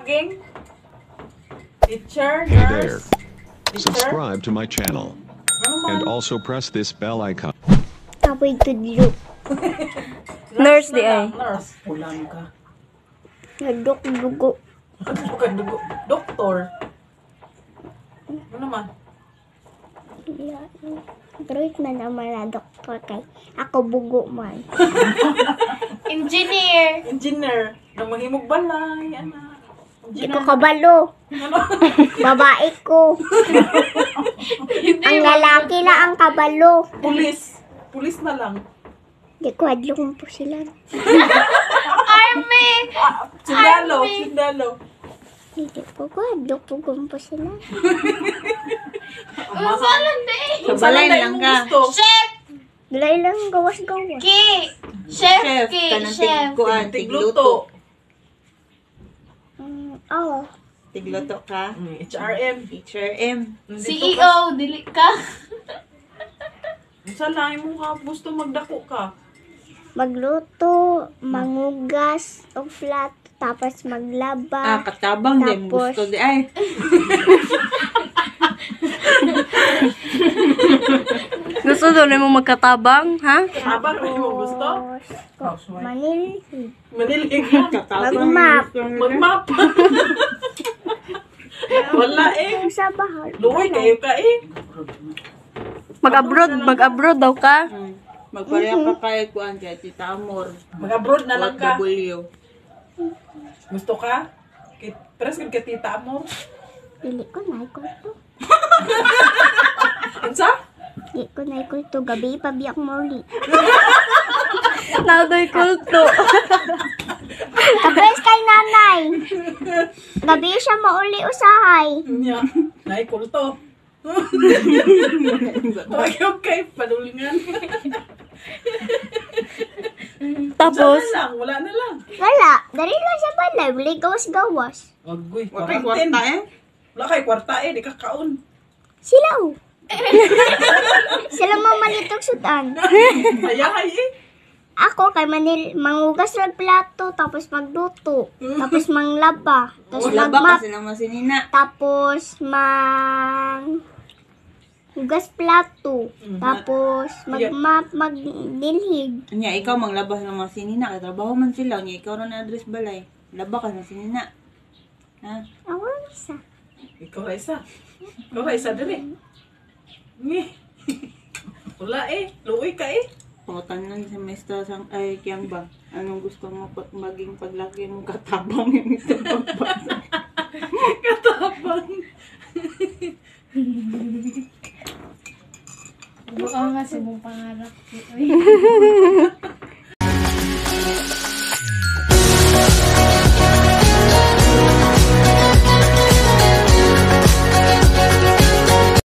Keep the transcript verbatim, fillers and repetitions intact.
working? Teacher, Hey there. nurse? Teacher? Subscribe to my channel. Ano man? And also press this bell icon. Kapoy tudlo. Nurse na di ay. lang, Nurse. Pulang ka. Nadok dugo. Ano ka dugo? Doktor. Ano man? Druid man ang mga doktor kay ako bugo man. Engineer. Engineer. Nang mahimog balay, ana. Di ko kabalo. Ano? Babae ko. Ang lalaki na ang kabalo. Pulis. Pulis na lang. Di ko adlong po sila. Army. Sundalo, Army. sundalo. Hindi po ko adlong po po sila. Usalan day. Sa balay lang ka. Chef. Dalay lang gawas-gawas. Ki. Chef. Chef, Ki. kanang Chef. tigkuan, Tigluto. tigluto. Mm, oh. Tigluto ka. Mm, H R M. H R M. C E O. Dili ka. Sa lang mo ka, gusto magdako ka. Magluto, mangugas, og flat, tapos Ah, maglaba. katabang din. Tapos- Gusto di ay. Gusto doon mo magkatabang, ha? Habang ano mo gusto? Tapos, manilhid. Manilig ka. Katabang. Mag-map. gusto nila. Mag-map. Wala eh. Ang sa bahal. Luwi kayo ka eh. Mag-abroad, mag-abroad daw ka. Hmm. Magpareha ka kay kuan kay Tita Amor. Mag-abroad na lang ka. W. Gusto ka? Kit- Pero sa katita mo. Dili ko na ko to. Ano sa? Dili ko na ko to. Gabi pa biyak mo ulit. Nadoy kulto. Tapos kay nanay. Gabi siya mauli usahay. Nya. Naikulto. Ayaw kay padulingan. Tapos, Wala na lang. Wala na lang. Wala. Dari lang siya balay. Wala gawas-gawas. Agoy. Wa kay Quarantine. kwarta eh. Wala kay kwarta eh. Di ka kaon. Sila oh. Sila mamalitog sudan. Ayahay eh. Ako kay manil mangugas lang plato tapos magluto, tapos manglaba, tapos Laba magmap, kasi naman sinina. tapos mang hugas plato, tapos magmap, magdilhig. Nya ikaw manglabas ng mga sinina kay trabaho man sila. Nya ikaw ra na address balay. Laba ka ng sinina. Ha? Awal sa. Ikaw Raisa. Ikaw Raisa dali. Ni. Wala eh. Luwi ka eh. Pangutan lang sa maestra sang ay kiyang ba? Anong gusto mo pag maging paglaki mo katabang yung ito pagbasa? Katabang. buka nga si mong pangarap.